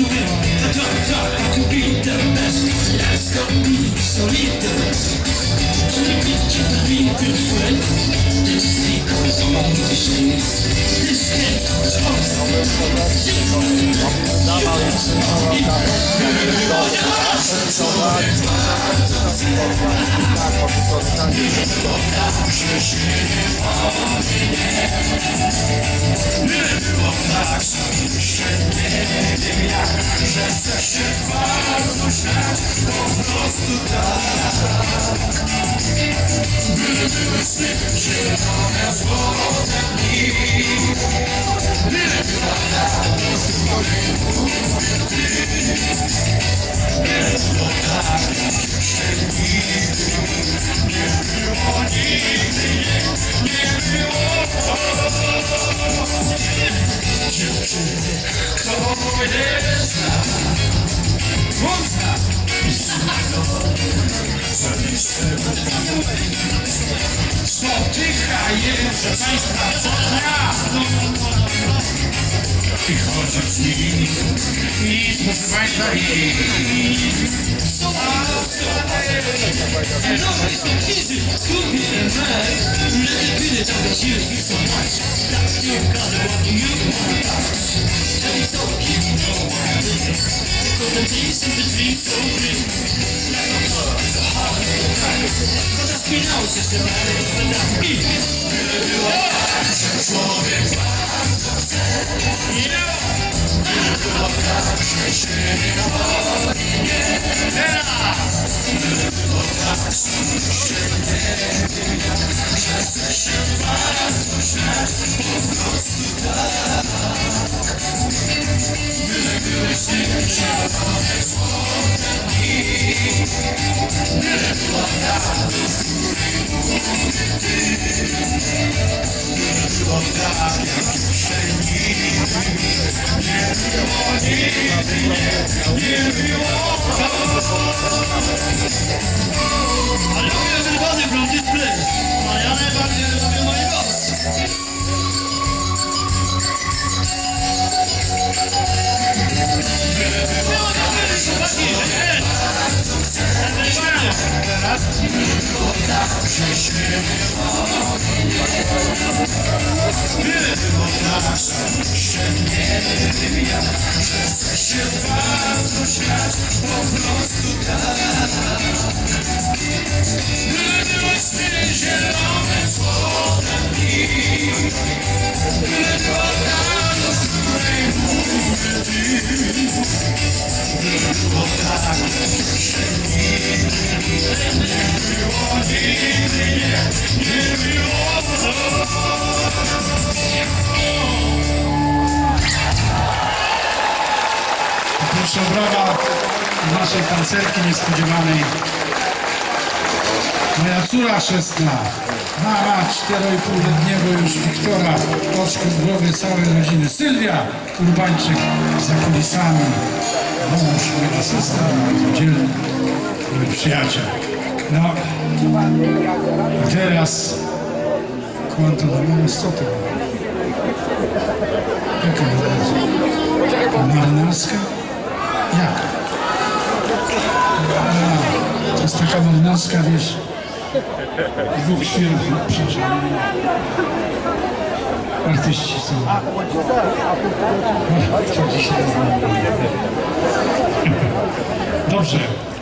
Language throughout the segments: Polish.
Spotykaję, proszę Państwa, co dnia i chodzę z nim, nic, proszę Państwa, Wspinał się jeszcze dalej było tak, że człowiek bardzo chce. Było tak, że się nie boi. Było tak, że nie że chce się bardzo śmiać. Po prostu tak. Były sny zielone, słodne dni. Było tak, było tak, jak jeszcze nigdy nie było. Ale lubię everybody from this place. A ja najbardziej lubię mój głos. Było tak, że się nie boi. Było tak, że nie wiem jak, że chce się bardzo śmiać, po prostu tak. Były sny zielone, słodne dni. Była ta, do której mówię ty. Było tak, że nigdy nie było. Proszę o brawa naszej tancerki niespodziewanej. Moja córa chrzestna, mama 4,5-letniego już Wiktora, oczko zdrowie całej rodziny, Sylwia Urbańczyk za kulisami, mąż, moja siostra, dzielny, mój przyjaciel. No, a teraz Quanto Dominus, co to było? Jaka była? Marynarska? Jak? A, to jest taka marynarska, wiesz, dwóch świrów, przecież artyści są. Co dzisiaj dobrze.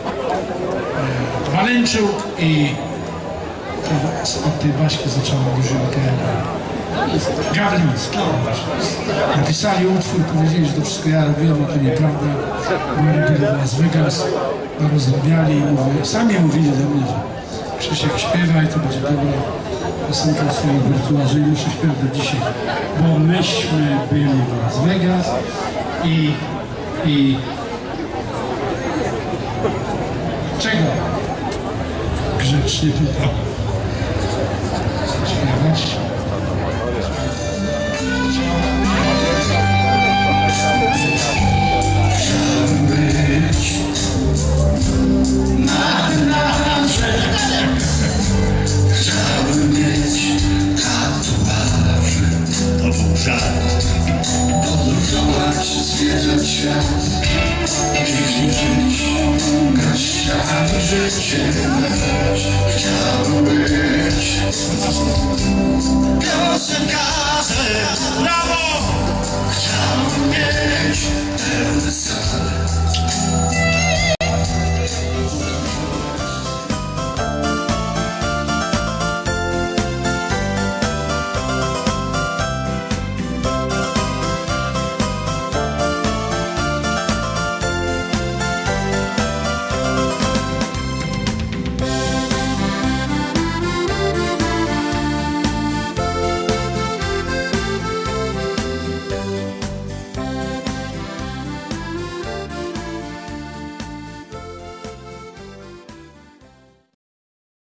Maleńczuk i spod tej Baśki zaczęła dużynkę. Gawliński. Napisali utwór, powiedzieli, że to wszystko ja robiłem, a to nieprawda. Bo robili w Las Vegas, rozmawiali i sami mówili do mnie, że Krzysiek śpiewa i to będzie dobre. Piosenka w swoim wirtuarze i muszę śpiewać do dzisiaj. Bo myśmy byli w Las Vegas i czego? Grzecznie tutaj śpiewać. Chciałem być marynarze, chciałem mieć tatuaże. To był żart. Podróżować, zwiedzać świat. pięknie żyć, chciałbym życie, chciałbym być piosenkarzem, Brawo! chciałbym mieć pełny sal.